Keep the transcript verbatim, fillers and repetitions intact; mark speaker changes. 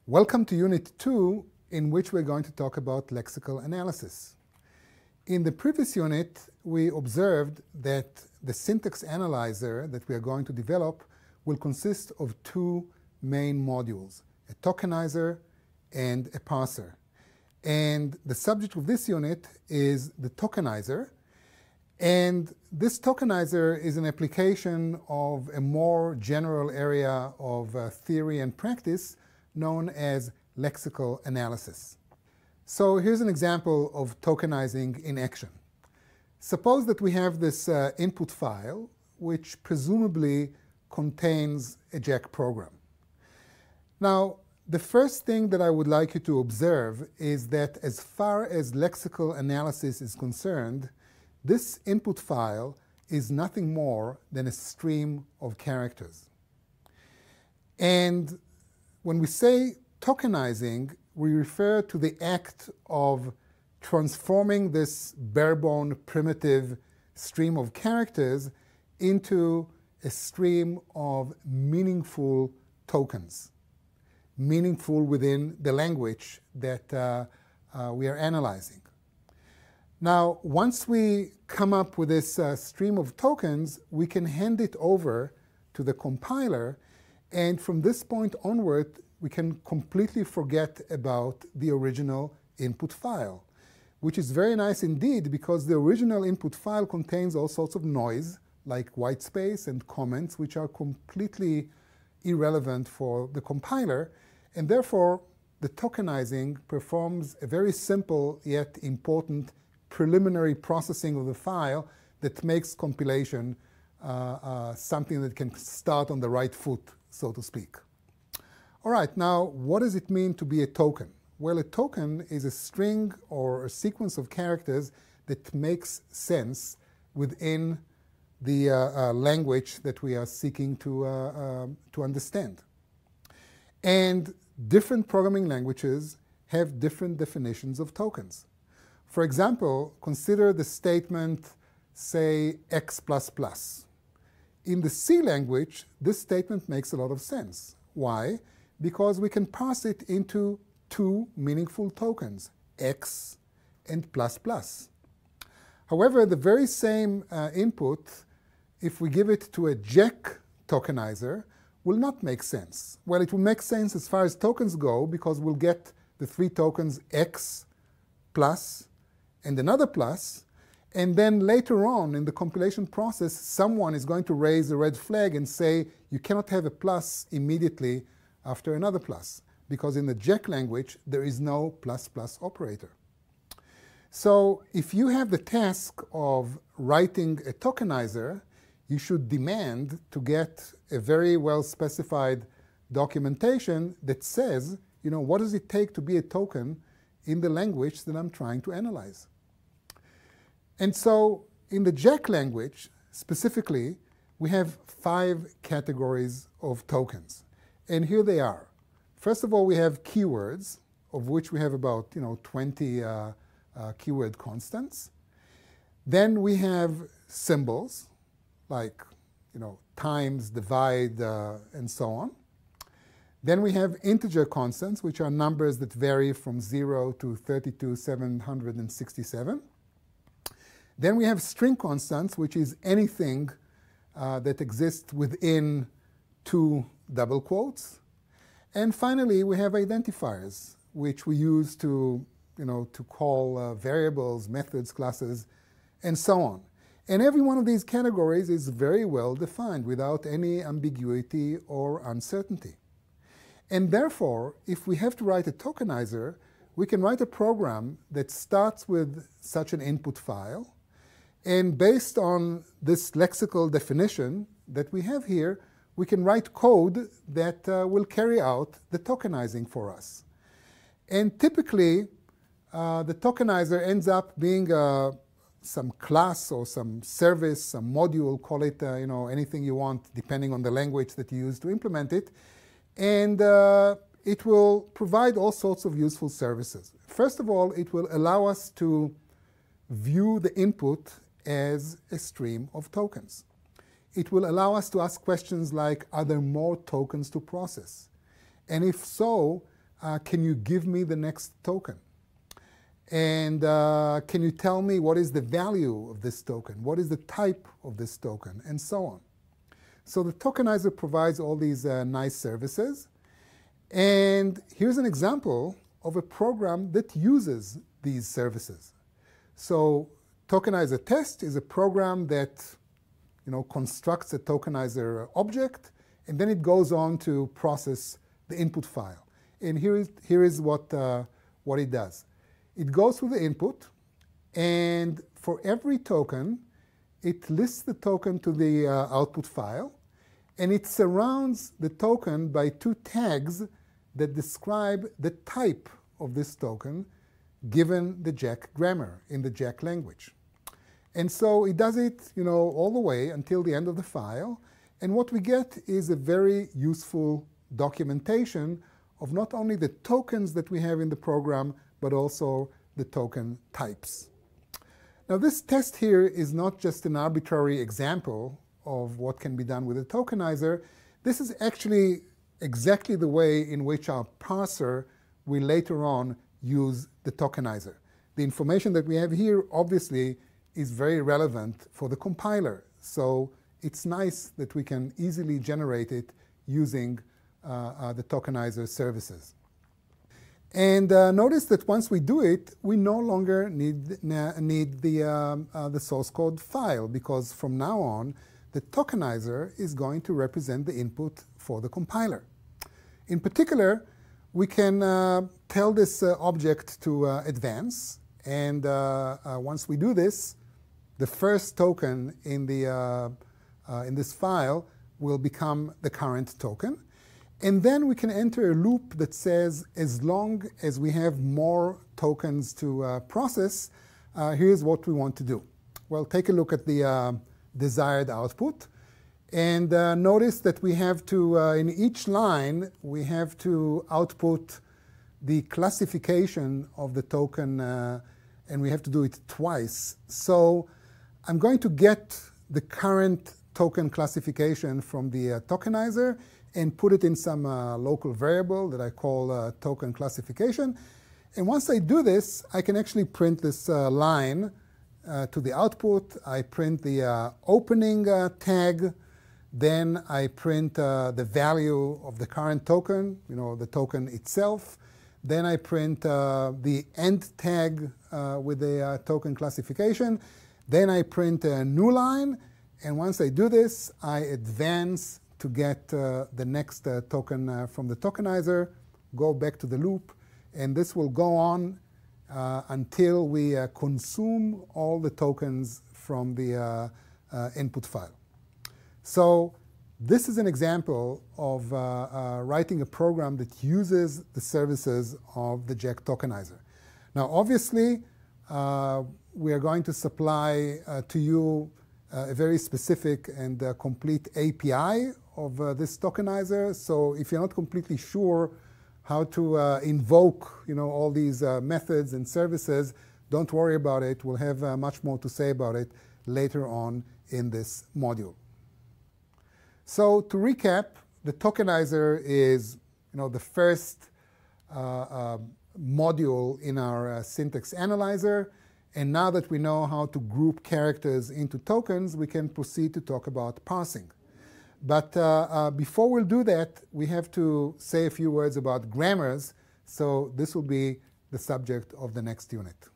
Speaker 1: Welcome to Unit two, in which we're going to talk about lexical analysis. In the previous unit, we observed that the syntax analyzer that we are going to develop will consist of two main modules, a tokenizer and a parser. And the subject of this unit is the tokenizer. And this tokenizer is an application of a more general area of uh, theory and practice known as lexical analysis. So here's an example of tokenizing in action. Suppose that we have this uh, input file, which presumably contains a Jack program. Now, the first thing that I would like you to observe is that as far as lexical analysis is concerned, this input file is nothing more than a stream of characters. And when we say tokenizing, we refer to the act of transforming this bare-bone primitive stream of characters into a stream of meaningful tokens, meaningful within the language that uh, uh, we are analyzing. Now, once we come up with this uh, stream of tokens, we can hand it over to the compiler, and from this point onward, we can completely forget about the original input file, which is very nice indeed because the original input file contains all sorts of noise, like white space and comments, which are completely irrelevant for the compiler, and therefore the tokenizing performs a very simple yet important preliminary processing of the file that makes compilation uh, uh, something that can start on the right foot, so to speak. All right, now what does it mean to be a token? Well, a token is a string or a sequence of characters that makes sense within the uh, uh, language that we are seeking to, uh, uh, to understand. And different programming languages have different definitions of tokens. For example, consider the statement, say, x plus plus. In the C language, this statement makes a lot of sense. Why? Because we can parse it into two meaningful tokens, x and plus plus. However, the very same uh, input, if we give it to a Jack tokenizer, will not make sense. Well, it will make sense as far as tokens go because we'll get the three tokens x plus and another plus, and then later on in the compilation process, someone is going to raise a red flag and say, you cannot have a plus immediately after another plus, because in the Jack language, there is no plus plus operator. So if you have the task of writing a tokenizer, you should demand to get a very well-specified documentation that says, you know, what does it take to be a token in the language that I'm trying to analyze? And so in the Jack language, specifically, we have five categories of tokens. And here they are. First of all, we have keywords, of which we have about you know, twenty uh, uh, keyword constants. Then we have symbols, like you know, times, divide, uh, and so on. Then we have integer constants, which are numbers that vary from zero to thirty-two thousand seven hundred sixty-seven. Then we have string constants, which is anything uh, that exists within two double quotes. And finally, we have identifiers, which we use to, you know, to call uh, variables, methods, classes, and so on. And every one of these categories is very well defined without any ambiguity or uncertainty. And therefore, if we have to write a tokenizer, we can write a program that starts with such an input file. And based on this lexical definition that we have here, we can write code that uh, will carry out the tokenizing for us. And typically, uh, the tokenizer ends up being uh, some class or some service, some module, call it uh, you know, anything you want, depending on the language that you use to implement it. And uh, it will provide all sorts of useful services. First of all, it will allow us to view the input as a stream of tokens. It will allow us to ask questions like, are there more tokens to process? And if so, uh, can you give me the next token? And uh, can you tell me what is the value of this token? What is the type of this token? And so on. So the tokenizer provides all these uh, nice services. And here's an example of a program that uses these services. So tokenizer test is a program that you know, constructs a tokenizer object, and then it goes on to process the input file. And here is, here is what, uh, what it does. It goes through the input, and for every token, it lists the token to the uh, output file, and it surrounds the token by two tags that describe the type of this token given the Jack grammar in the Jack language. And so it does it you know, all the way until the end of the file, and what we get is a very useful documentation of not only the tokens that we have in the program, but also the token types. Now this test here is not just an arbitrary example of what can be done with a tokenizer. This is actually exactly the way in which our parser will later on use the tokenizer. The information that we have here obviously is very relevant for the compiler. So it's nice that we can easily generate it using uh, uh, the tokenizer services. And uh, notice that once we do it, we no longer need, need the, um, uh, the source code file, because from now on, the tokenizer is going to represent the input for the compiler. In particular, we can uh, tell this uh, object to uh, advance, and uh, uh, once we do this, the first token in, the, uh, uh, in this file will become the current token. And then we can enter a loop that says, as long as we have more tokens to uh, process, uh, here's what we want to do. Well, take a look at the uh, desired output. And uh, notice that we have to, uh, in each line, we have to output the classification of the token, uh, and we have to do it twice. So I'm going to get the current token classification from the uh, tokenizer and put it in some uh, local variable that I call uh, token classification. And once I do this, I can actually print this uh, line uh, to the output. I print the uh, opening uh, tag. Then I print uh, the value of the current token, you know, the token itself. Then I print uh, the end tag uh, with the uh, token classification. Then I print a new line. And once I do this, I advance to get uh, the next uh, token uh, from the tokenizer, go back to the loop, and this will go on uh, until we uh, consume all the tokens from the uh, uh, input file. So this is an example of uh, uh, writing a program that uses the services of the Jack tokenizer. Now, obviously, uh, we are going to supply uh, to you uh, a very specific and uh, complete A P I of uh, this tokenizer. So if you're not completely sure how to uh, invoke you know, all these uh, methods and services, don't worry about it. We'll have uh, much more to say about it later on in this module. So to recap, the tokenizer is you know, the first uh, uh, module in our uh, syntax analyzer. And now that we know how to group characters into tokens, we can proceed to talk about parsing. But uh, uh, before we'll do that, we have to say a few words about grammars. So this will be the subject of the next unit.